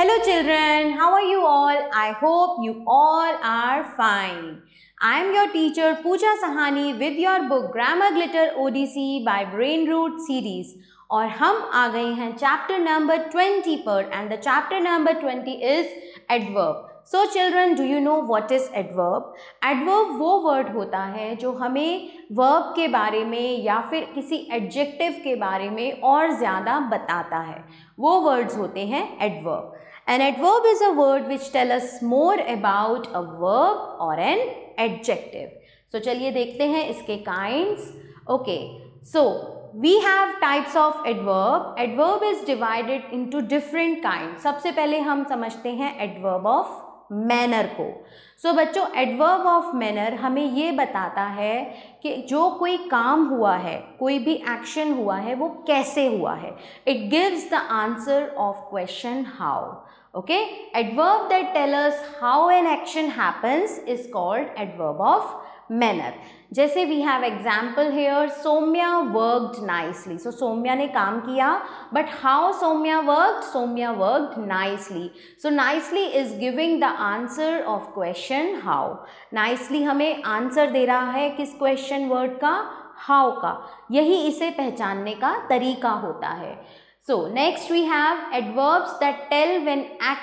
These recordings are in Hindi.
Hello children, how are you all? I hope you all are fine. I am your teacher Pooja Sahani with your book Grammar Glitter Odyssey by Brain Root series. और हम आ गए हैं chapter number 20 पर and the chapter number 20 is adverb. So children, do you know what is adverb? Adverb वो word होता है जो हमें verb के बारे में या फिर किसी adjective के बारे में और ज़्यादा बताता है. वो words होते हैं adverb. An adverb is a word which tell us more about a verb or an adjective. So चलिए देखते हैं इसके kinds. Okay, so we have types of adverb. Adverb is divided into different kinds. सबसे पहले हम समझते हैं adverb of manner को. So बच्चों, adverb of manner हमें ये बताता है कि जो कोई काम हुआ है, कोई भी action हुआ है, वो कैसे हुआ है. It gives the answer of question how. Okay, adverb that tell us how an action happens is called adverb of manner. जैसे we have example here, Soumya worked nicely. So Soumya ने काम किया, but how Soumya worked? Soumya worked nicely. So nicely is giving the answer of question how. Nicely हमें answer दे रहा है किस question word का? How का. यही इसे पहचानने का तरीका होता है. So next we have adverbs that tell when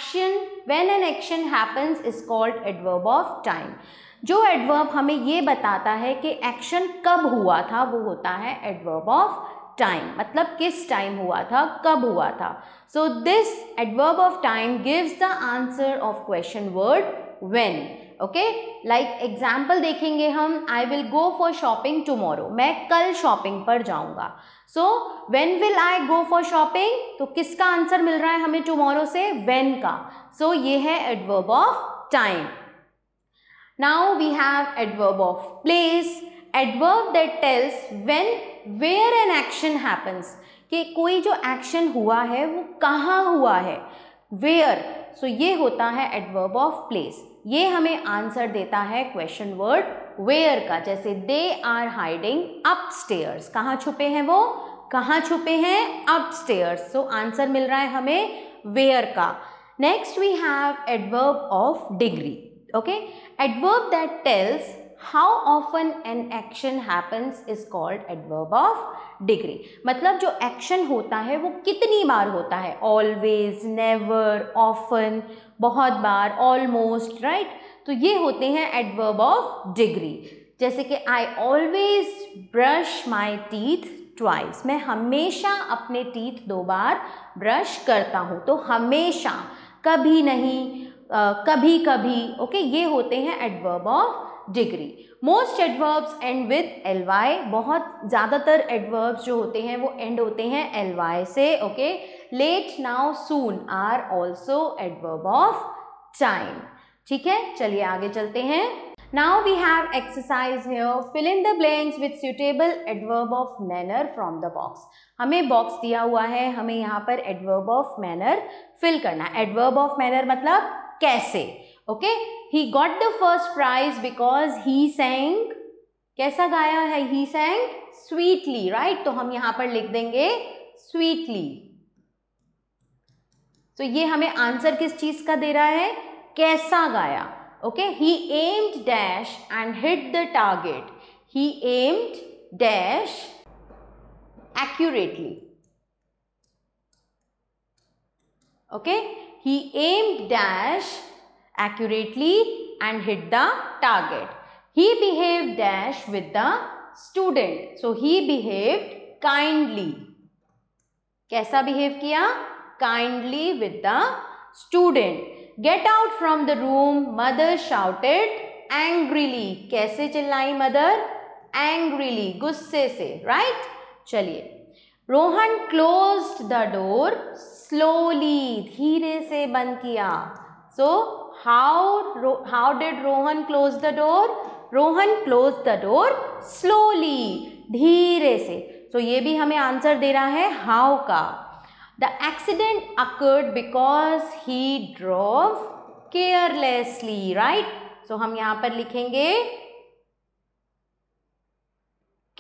an action happens is called adverb of time. जो adverb हमें ये बताता है कि action कब हुआ था वो होता है adverb of time. मतलब किस time हुआ था, कब हुआ था. So this adverb of time gives the answer of question word when. Okay, like example देखेंगे हम, I will go for shopping tomorrow. मैं कल shopping पर जाऊँगा. So when will I go for shopping? तो किसका आंसर मिल रहा है हमें tomorrow से? when का. So ये है adverb of time. Now we have adverb of place. Adverb that tells where an action happens. कि कोई जो action हुआ है वो कहाँ हुआ है. where. So ये होता है adverb of place. ये हमें आंसर देता है क्वेश्चन वर्ड वेयर का. जैसे दे आर हाइडिंग अपस्टेयर्स. कहाँ छुपे हैं वो? कहाँ छुपे हैं? अपस्टेयर्स. सो आंसर मिल रहा है हमें वेयर का. Next we have adverb of degree. Okay, adverb that tells how often an action happens is called adverb of degree. मतलब जो एक्शन होता है वो कितनी बार होता है. ऑलवेज, नेवर, ऑफन, बहुत बार, ऑलमोस्ट, राइट. तो ये होते हैं एडवर्ब ऑफ डिग्री. जैसे कि I always brush my teeth twice. मैं हमेशा अपने टीथ 2 बार ब्रश करता हूँ. तो हमेशा, कभी नहीं, कभी कभी. ओके, ये होते हैं adverb of degree. Most adverbs end with ly. बहुत ज़्यादातर एडवर्ब्स जो होते हैं वो एंड होते हैं ly से. Okay, late, now, soon are also adverb of time. ठीक है, चलिए आगे चलते हैं. Now we have exercise here. Fill in the blanks with suitable adverb of manner from the box. हमें बॉक्स दिया हुआ है, हमें यहाँ पर एडवर्ब ऑफ मैनर फिल करना है. एडवर्ब ऑफ मैनर मतलब कैसे. Okay, he got the first prize because he sang. कैसा गाया है? he sang sweetly, right. तो हम यहाँ पर लिख देंगे sweetly. तो ये हमें आंसर किस चीज का दे रहा है? कैसा गाया. Okay, he aimed dash and hit the target. he aimed dash accurately. Okay, he aimed dash accurately and hit the target. He behaved dash with the student. So he behaved kindly. कैसा behave किया? Kindly with the student. Get out from the room. Mother shouted angrily. कैसे चिल्लाई mother? Angrily, गुस्से से, right? चलिए. Rohan closed the door slowly. धीरे से बंद किया. So how did Rohan close the door? Rohan closed the door slowly. धीरे से. So ये भी हमें आंसर दे रहा है how का. The accident occurred because he drove carelessly, right? So हम यहाँ पर लिखेंगे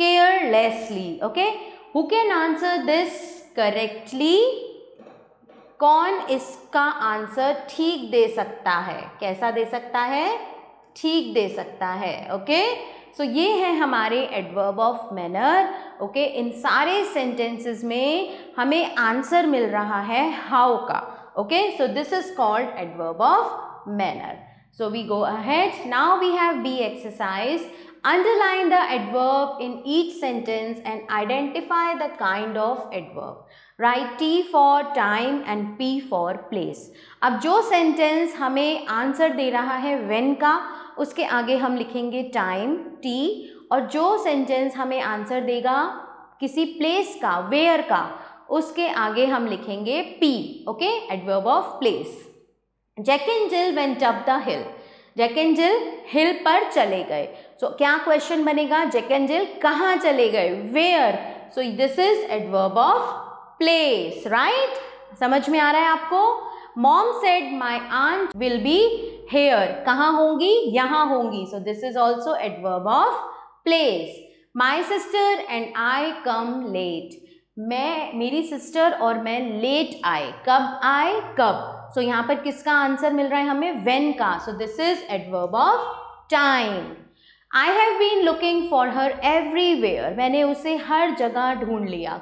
carelessly. Okay, who can answer this correctly? कौन इसका आंसर ठीक दे सकता है? कैसा दे सकता है? ठीक दे सकता है। ओके, सो ये है हमारे एडवर्ब ऑफ मैनर। ओके, इन सारे सेंटेंसेस में हमें आंसर मिल रहा है हाउ का। Okay, so this is called adverb of manner. So we go ahead, now we have B exercise. Underline the adverb in each sentence and identify the kind of adverb. Write T for time and P for place. अब जो सेंटेंस हमें आंसर दे रहा है when का, उसके आगे हम लिखेंगे टाइम T, और जो सेंटेंस हमें आंसर देगा किसी प्लेस का, where का, उसके आगे हम लिखेंगे P. Okay, adverb of place. Jack and Jill went up the hill. Jack and Jill hill पर चले गए। सो क्या क्वेश्चन बनेगा? जैक एंड जिल कहाँ चले गए? Where. So this is adverb of place, right? समझ में आ रहा है आपको? Mom said my aunt will be here. कहाँ होंगी? यहाँ होंगी। So this is also adverb of place. My sister and I come late. मेरी सिस्टर और मैं लेट आए। कब आए? कब। सो यहाँ पर किसका आंसर मिल रहा है हमें? व्हेन का। So this is adverb of time. I have been looking for her everywhere. मैंने उसे हर जगह ढूंढ लिया।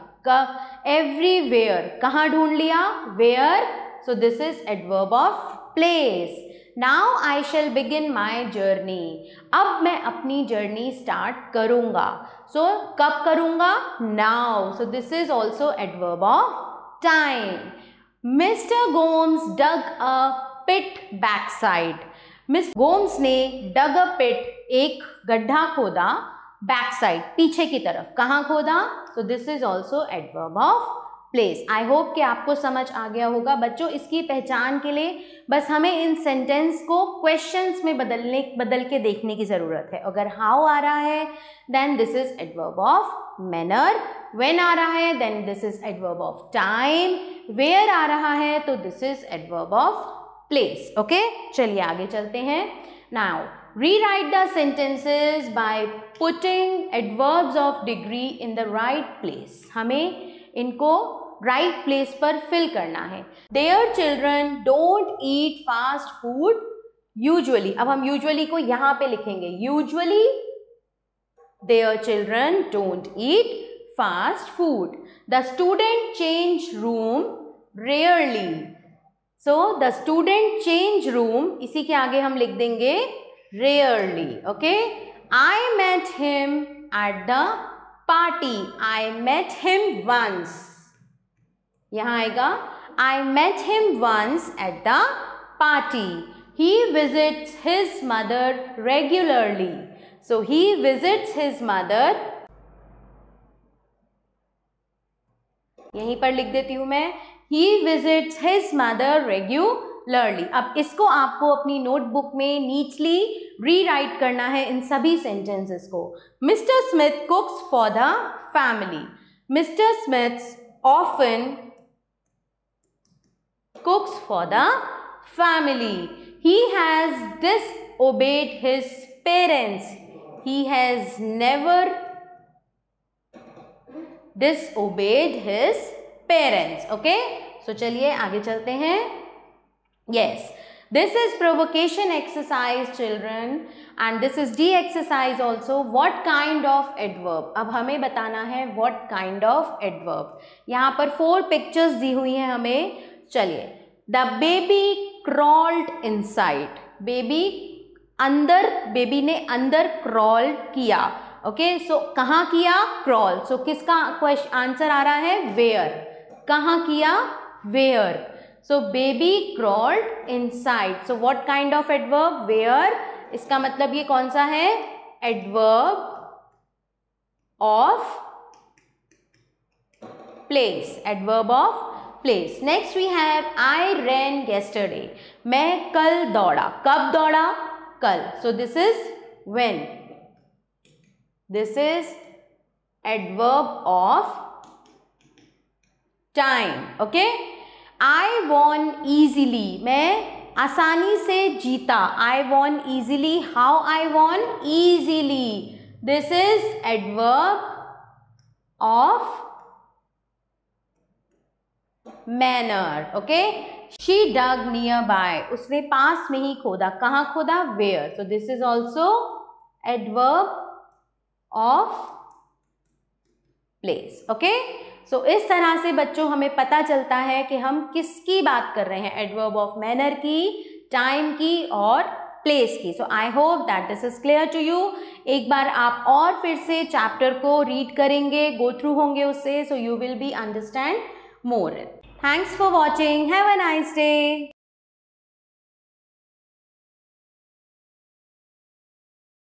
एवरीवेयर, कहाँ ढूंढ लिया? Where. So this is adverb of place. Now I shall begin my journey. अब मैं अपनी जर्नी स्टार्ट करूँगा। सो कब करूँगा? Now. So this is also adverb of time. Mister Gomes dug a pit back side. Mister Gomes ने डग अ पिट, एक गड्ढा खोदा, बैक साइड, पीछे की तरफ। कहाँ खोदा? So this is also adverb of place. I hope कि आपको समझ आ गया होगा बच्चों। इसकी पहचान के लिए बस हमें इन सेंटेंस को क्वेश्चंस में बदल के देखने की ज़रूरत है। अगर हाउ आ रहा है then this is adverb of manner. When आ रहा है then this is adverb of time. Where आ रहा है तो this is adverb of place. Okay, चलिए आगे चलते हैं। Now rewrite the sentences by putting adverbs of degree in the right place. हमें इनको राइट प्लेस पर फिल करना है। Their children don't eat fast food usually. अब हम यूजुअली को यहाँ पे लिखेंगे। Usually their children don't eat fast food. The student change room rarely. So the student change room, इसी के आगे हम लिख देंगे rarely. Okay, I met him at the party. I met him once. यहाँ आएगा I met him once at the party. He visits his mother regularly. So he visits his mother. यहीं पर लिख देती हूँ मैं, He visits his mother regularly. अब इसको आपको अपनी नोटबुक में नीचली रीराइट करना है इन सभी सेंटेंसेस को। Mr. Smith cooks for the family. Mr. Smith often cooks for the family. He has disobeyed his parents. He has never disobeyed his parents. Okay? So चलिए आगे चलते हैं. Yes. This is provocation exercise, children, and this is D exercise also. What kind of adverb? अब हमें बताना है what kind of adverb. यहाँ पर 4 pictures दी हुई हैं हमें. चलिए, the baby crawled inside. Baby ने अंदर क्रॉल किया। ओके, सो कहाँ किया? क्रॉल। सो किसका आंसर आ रहा है? वेयर। कहाँ किया? Where. So baby crawled inside. So what kind of adverb? Where. इसका मतलब ये कौन सा है? Adverb of place. Adverb of place. Next we have I ran yesterday. मैं कल दौड़ा। कब दौड़ा? कल। So this is when. This is adverb of time. Okay, I won easily. मैं आसानी से जीता। I won easily. How I won? easily. This is adverb of manner. Okay, she dug nearby, उसने पास में ही खोदा. कहाँ खोदा? Where. So this is also adverb of place. Okay, so इस तरह से बच्चों हमें पता चलता है कि हम किसकी बात कर रहे हैं, एडवर्ब ऑफ मैनर की, टाइम की और प्लेस की. So I hope that this is clear to you. एक बार आप और फिर से चैप्टर को रीड करेंगे, गो थ्रू होंगे उससे, so you will be understand more. Thanks for watching. Have a nice day.